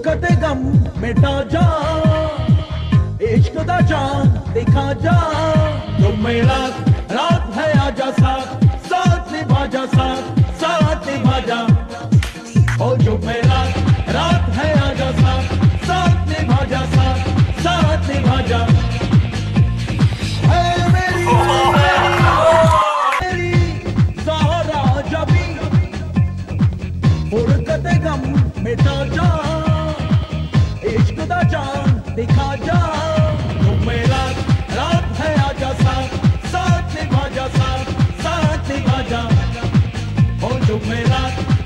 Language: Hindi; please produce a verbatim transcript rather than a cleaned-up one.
कते गम मिटा जा, इश्क दा जान दिखा जा। तुम मेरा रात है आजा साथ, साथ निभा जा, साथ साथ निभा जा। ओ जो मेरा रात है आजा साथ, साथ निभा जा, साथ साथ निभा जा। है मेरी मेरी सहारा जबी, और कते गम मिटा जा, इश्क दा जान दिखा जा। तुम मेरा रात है आजा साथ, साथ निभा जा, साथ साथ निभा जा। ओ जो मेरा